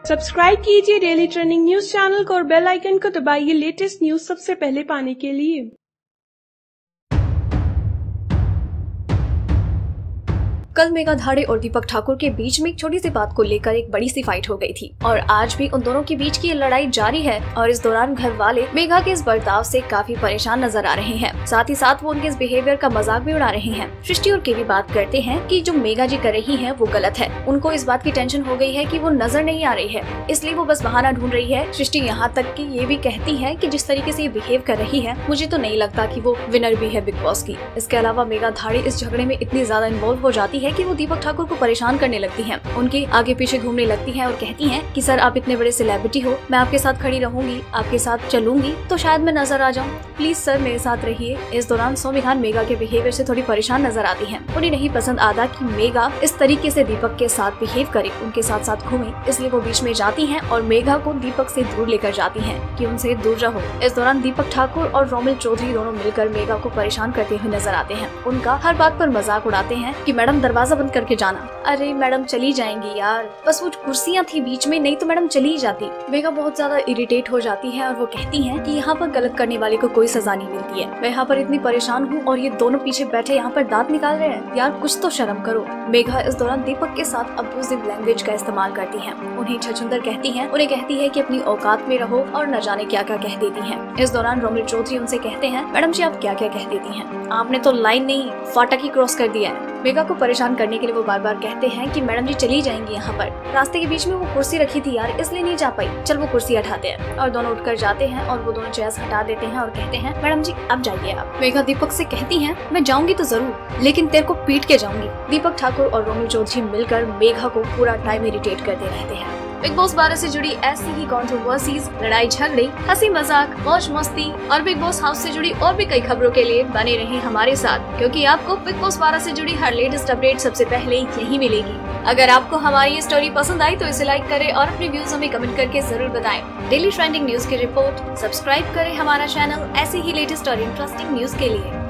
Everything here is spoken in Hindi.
सब्सक्राइब कीजिए डेली ट्रेंडिंग न्यूज चैनल को और बेल आइकन को दबाइए लेटेस्ट न्यूज सबसे पहले पाने के लिए। कल मेघा धाड़े और दीपक ठाकुर के बीच में एक छोटी सी बात को लेकर एक बड़ी सी फाइट हो गई थी और आज भी उन दोनों के बीच की लड़ाई जारी है और इस दौरान घर वाले मेघा के इस बर्ताव से काफी परेशान नजर आ रहे हैं। साथ ही साथ वो उनके इस बिहेवियर का मजाक भी उड़ा रहे हैं। सृष्टि और केवी बात करते हैं कि जो मेघा जी कर रही है वो गलत है। उनको इस बात की टेंशन हो गई है कि वो नजर नहीं आ रही है, इसलिए वो बस बहाना ढूंढ रही है। सृष्टि यहाँ तक कि ये भी कहती है कि जिस तरीके से ये बिहेव कर रही है मुझे तो नहीं लगता कि वो विनर भी है बिग बॉस की। इसके अलावा मेघा धाड़े इस झगड़े में इतनी ज्यादा इन्वॉल्व हो जाती है कि वो दीपक ठाकुर को परेशान करने लगती हैं, उनके आगे पीछे घूमने लगती हैं और कहती हैं कि सर आप इतने बड़े सेलिब्रिटी हो, मैं आपके साथ खड़ी रहूंगी, आपके साथ चलूंगी तो शायद मैं नजर आ जाऊं, प्लीज सर मेरे साथ रहिए। इस दौरान सौमिहान मेघा के बिहेवियर से थोड़ी परेशान नजर आती हैं। उन्हें नहीं पसंद आता कि मेघा इस तरीके से दीपक के साथ बिहेव करे, उनके साथ साथ घूमे, इसलिए वो बीच में जाती हैं और मेघा को दीपक से दूर लेकर जाती हैं कि उनसे दूर रहो। इस दौरान दीपक ठाकुर और रोमिल चौधरी दोनों मिलकर मेघा को परेशान करते हुए नजर आते हैं। उनका हर बात पर मजाक उड़ाते हैं कि मैडम दरवाजा बंद करके जाना। अरे मैडम चली जाएंगी यार, बस वो कुर्सियाँ थी बीच में, नहीं तो मैडम चली ही जाती। मेघा बहुत ज्यादा इरिटेट हो जाती है और वो कहती हैं कि यहाँ पर गलत करने वाले को कोई सजा नहीं मिलती है। मैं यहाँ पर इतनी परेशान हूँ और ये दोनों पीछे बैठे यहाँ पर दांत निकाल रहे हैं, यार कुछ तो शर्म करो। मेघा इस दौरान दीपक के साथ अब्यूजिव लैंग्वेज का इस्तेमाल करती है, उन्हें छछूंदर कहती है, उन्हें कहती है कि अपनी औकात में रहो और न जाने क्या क्या कह देती है। इस दौरान रोमिल चौधरी उनसे कहते हैं, मैडम जी आप क्या क्या कह देती हैं, आपने तो लाइन नहीं फाटक ही क्रॉस कर दिया है। मेघा को परेशान करने के लिए वो बार बार कहते हैं कि मैडम जी चली जाएंगी, यहाँ पर रास्ते के बीच में वो कुर्सी रखी थी यार इसलिए नहीं जा पाई, चल वो कुर्सी हटाते हैं। और दोनों उठकर जाते हैं और वो दोनों चेयर्स हटा देते हैं और कहते हैं मैडम जी अब जाइए आप। मेघा दीपक से कहती हैं, मैं जाऊंगी तो जरूर लेकिन तेरे को पीट के जाऊंगी। दीपक ठाकुर और रोमिल चौधरी मिलकर मेघा को पूरा टाइम इरिटेट करते रहते हैं। बिग बॉस 12 से जुड़ी ऐसी ही कंट्रोवर्सीज, लड़ाई झगड़े, हंसी मजाक, मौज मस्ती और बिग बॉस हाउस से जुड़ी और भी कई खबरों के लिए बने रहें हमारे साथ, क्योंकि आपको बिग बॉस 12 से जुड़ी हर लेटेस्ट अपडेट सबसे पहले यही मिलेगी। अगर आपको हमारी ये स्टोरी पसंद आई तो इसे लाइक करें और अपने व्यूज हमें कमेंट करके जरूर बताएं। डेली ट्रेंडिंग न्यूज की रिपोर्ट सब्सक्राइब करें हमारा चैनल ऐसी ही लेटेस्ट और इंटरेस्टिंग न्यूज के लिए।